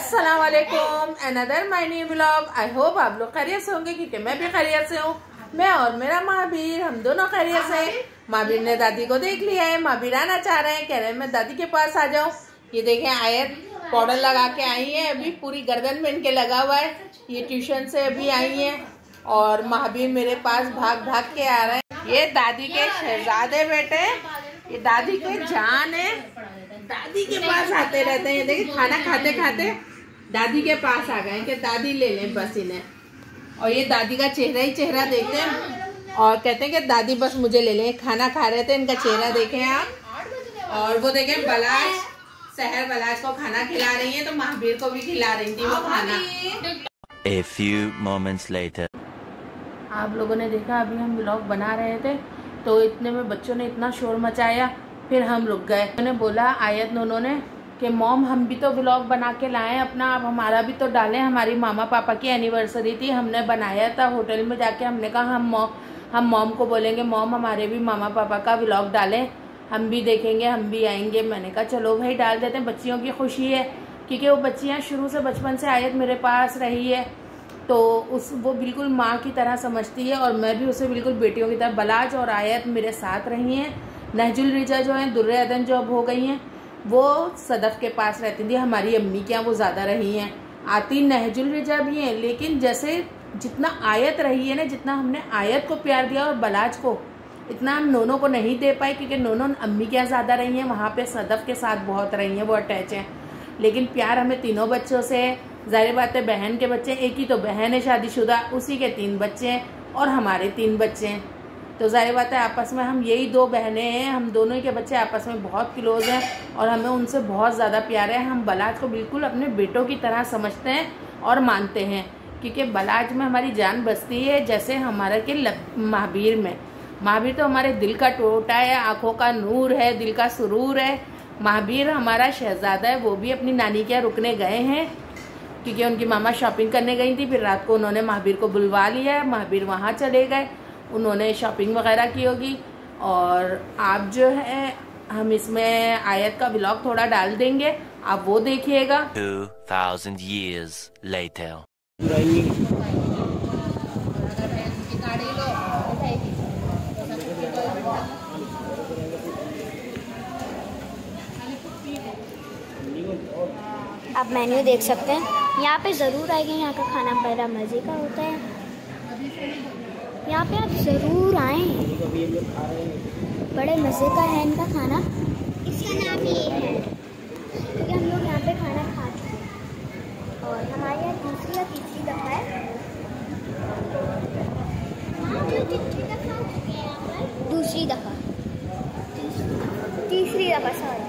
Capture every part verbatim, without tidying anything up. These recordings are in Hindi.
अस्सलाम वालेकुम, another my new vlog. I hope आप लोग खैरियत से होंगे क्योंकि मैं भी खैरियत से हूँ। मैं और मेरा महावीर हम दोनों खैरियत से हैं। महावीर ने दादी को देख लिया है, महावीर आना चाह रहे हैं, कह रहे हैं मैं दादी के पास आ जाऊँ। ये देखें आयत पाउडर लगा के आई है, अभी पूरी गर्दन में इनके लगा हुआ है। ये ट्यूशन से अभी आई है और महावीर मेरे पास भाग भाग के आ रहे हैं। ये दादी के शहजादे बेटे, ये दादी के जान है, दादी के पास आते रहते हैं। देखिए खाना खाते खाते दादी के पास आ गए कि दादी ले लें बस इन्हें। और ये दादी का चेहरा ही चेहरा देखते हैं और कहते हैं कि दादी बस मुझे ले लें। खाना खा रहे थे, इनका चेहरा देखें आप। और वो देखें बलाश, सहर बलाश को खाना खिला रही है तो महावीर को भी खिला रही थी वो खाना। A few moments later. आप लोगों ने देखा अभी हम व्लॉग बना रहे थे तो इतने में बच्चों ने इतना शोर मचाया, फिर हम रुक गए। मैंने बोला आयत नोनो ने कि मॉम हम भी तो व्लॉग बना के लाएं अपना, आप हमारा भी तो डालें। हमारी मामा पापा की एनिवर्सरी थी, हमने बनाया था होटल में जाके। हमने कहा हम मॉम हम मॉम को बोलेंगे मॉम हमारे भी मामा पापा का व्लॉग डालें, हम भी देखेंगे, हम भी आएंगे। मैंने कहा चलो भाई डाल देते हैं, बच्चियों की खुशी है क्योंकि वो बच्चियाँ शुरू से बचपन से आयत मेरे पास रही है तो उस वो बिल्कुल माँ की तरह समझती है और मैं भी उसे बिल्कुल बेटियों की तरह। बलाज और आयत मेरे साथ रही हैं। नहजुल रिजा जो है दुर्रे अदन जो अब हो गई हैं वो सदफ के पास रहती थी, हमारी अम्मी के यहाँ वो ज़्यादा रही हैं। आती नहजुल रिजा भी हैं, लेकिन जैसे जितना आयत रही है ना, जितना हमने आयत को प्यार दिया और बलाज को, इतना हम नोनो को नहीं दे पाए क्योंकि नोनो अम्मी के यहाँ ज़्यादा रही हैं, वहाँ पे सदफ के साथ बहुत रही हैं, वो अटैच हैं। लेकिन प्यार हमें तीनों बच्चों से है। जाहिर बात है बहन के बच्चे, एक ही तो बहन है शादीशुदा, उसी के तीन बच्चे हैं और हमारे तीन बच्चे हैं। तो जाहिर बात है आपस में हम यही दो बहनें हैं, हम दोनों के बच्चे आपस में बहुत क्लोज हैं और हमें उनसे बहुत ज़्यादा प्यार है। हम बलाज को बिल्कुल अपने बेटों की तरह समझते हैं और मानते हैं क्योंकि बलाज में हमारी जान बसती है जैसे हमारा के महावीर में। महावीर तो हमारे दिल का टोटा है, आँखों का नूर है, दिल का सुरूर है। महावीर हमारा शहजादा है, वो भी अपनी नानी के यहाँ रुकने गए हैं क्योंकि उनकी मामा शॉपिंग करने गई थी। फिर रात को उन्होंने महावीर को बुलवा लिया, महावीर वहाँ चले गए, उन्होंने शॉपिंग वगैरह की होगी। और आप जो है हम इसमें आयत का व्लॉग थोड़ा डाल देंगे, आप वो देखिएगा। Two thousand years later. आप मेन्यू देख सकते हैं, यहाँ पे ज़रूर आएंगे। यहाँ का खाना बड़ा मज़े का होता है, यहाँ पे आप ज़रूर आएँ, बड़े मज़े का है इनका खाना। इसका नाम ये है क्योंकि हम लोग यहाँ पे खाना खा चुके हैं और हमारे यहाँ दूसरी या तीसरी दफ़ा है। दूसरी दफ़ा तीसरी दफ़ा सॉरी।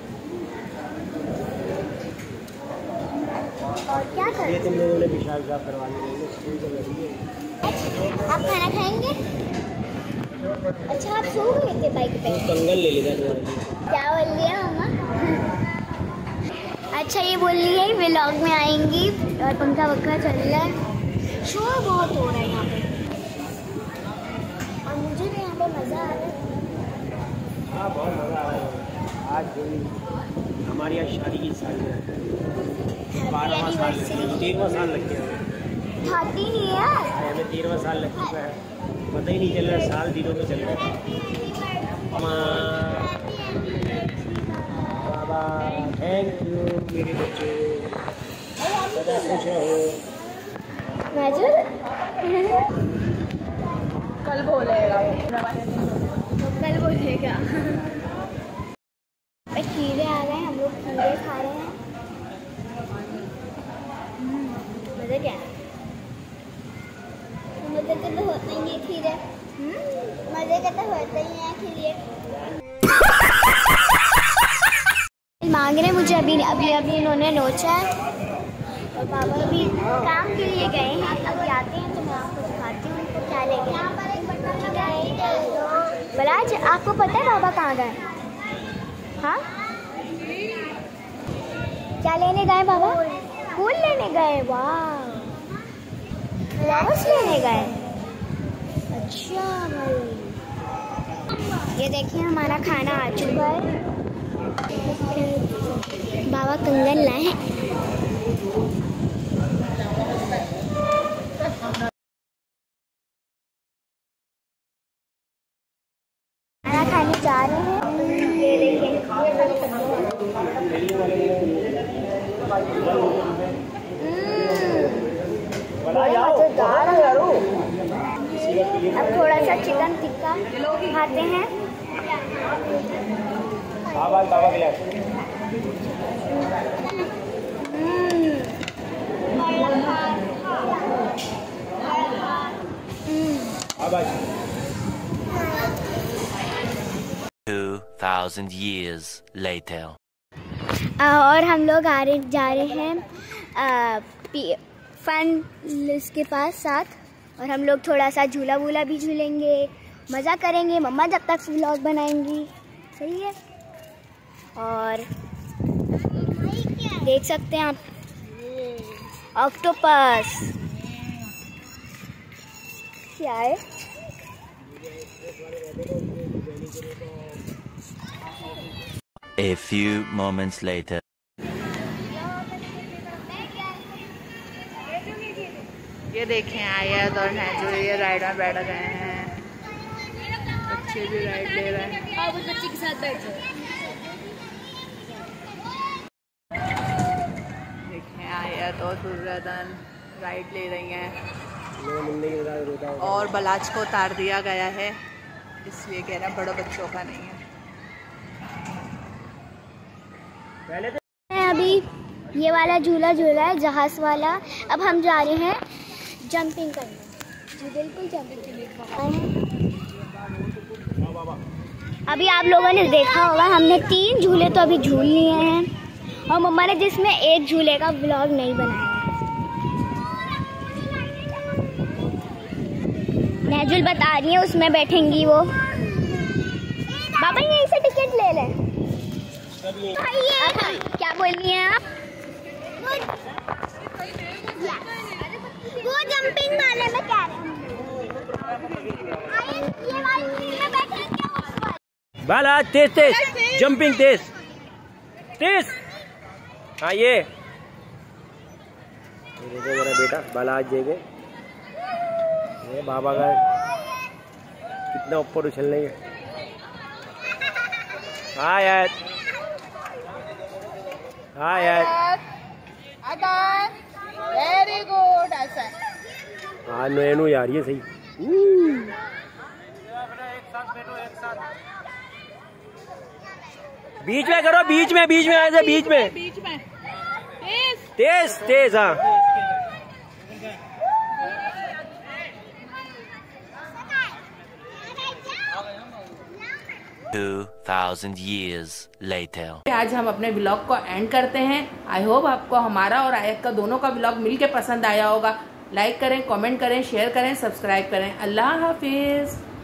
और क्या कर ये तुम लोगों ने पेशाब साफ करवाने के स्कूल से लगी है। आप खाना खाएंगे? अच्छा आप सो गए थे बाइक पे? कंगन ले लेगा तुम्हारे। क्या बोल लिया मम्मा? अच्छा ये बोल रही है व्लॉग में आएंगी और पंखा वक्का चल रहा है, शोर बहुत हो रहा है यहाँ पे और मुझे भी यहाँ पे मज़ा आ रहा है। हाँ बहुत मज़ा आ रहा है। आज हमारी यहाँ शादी की सालगिरह है, बारहवां साल, तेरहवां साल लग गया। खाती नहीं है हमें तेरहवां साल लग चुका है, पता ही नहीं चल रहा, साल दिनों में चल रहा है। बाबा थैंक यू मेरे बच्चों, सदा खुश रहो। कल बोलेगा कल बोलेगा। खीरे आ गए, हम लोग खीरे खा रहे हैं। मज़े क्या है? मज़े के तो होते ही हैं खीरे, मज़े के तो होते ही हैं खीरे। मांग रहे मुझे, अभी अभी अभी इन्होंने नोचा है और पापा अभी काम के लिए गए हैं, अभी आते हैं तो मैं आपको दिखाती हूँ उनको क्या ले गए। बलाज आपको पता है बाबा कहाँ गए? हाँ क्या लेने गए बाबा? फूल लेने गए, वाह फ्लावर्स लेने गए। अच्छा भाई ये देखिए हमारा खाना आ चुका है। बाबा कंगन लाए हैं। खाना खाने जा रहे हैं। ये देखिए अब थोड़ा सा चिकन टिक्का खाते हैं। Two thousand years later. और हम लोग आ रहे जा रहे हैं फन के पास साथ, और हम लोग थोड़ा सा झूला वूला भी झूलेंगे, मज़ा करेंगे। मम्मा जब तक व्लॉग बनाएंगी, सही है। और देख सकते हैं आप ऑक्टोपस क्या है। A few moments later. ये देखें आयत और नैजो ये राइड में बैठ गए हैं। बच्चे भी राइड ले रहे हैं। आप उस बच्चे के साथ बैठ जाओ। देखें आयत और सुरदन राइड ले रही हैं और बलाच को उतार दिया गया है, इसलिए कह रहा बड़ों बच्चों का नहीं है। अभी ये वाला झूला झूला है जहाज वाला। अब हम जा रहे हैं जंपिंग करने। जी बिल्कुल जंपिंग। अभी आप लोगों ने देखा होगा हमने तीन झूले तो अभी झूल लिए हैं, और मम्मा ने जिसमें एक झूले का व्लॉग नहीं बनाया है। नैजुल बता रही है उसमें बैठेंगी वो। बाबा यहीं से टिकट ले लें। क्या बोल रही हैं आप? वो जंपिंग वाले में कह रहे हैं। बाला तेज तेज जंपिंग तेज तेज। हाँ ये देखो मेरा बेटा बाला आज देखे ये बाबा का कितना ऊपर उछलने के। हाँ यार हाँ यार वेरी गुड। ऐसा हाँ नैनू यार ये सही। बीच में करो, बीच में बीच में ऐसे बीच में बीच में तेज तेज। हाँ Two thousand years later. आज हम अपने ब्लॉग को एंड करते हैं। आई होप आपको हमारा और आयत का दोनों का ब्लॉग मिलके पसंद आया होगा। लाइक करें, कमेंट करें, शेयर करें, सब्सक्राइब करें। अल्लाह हाफिज।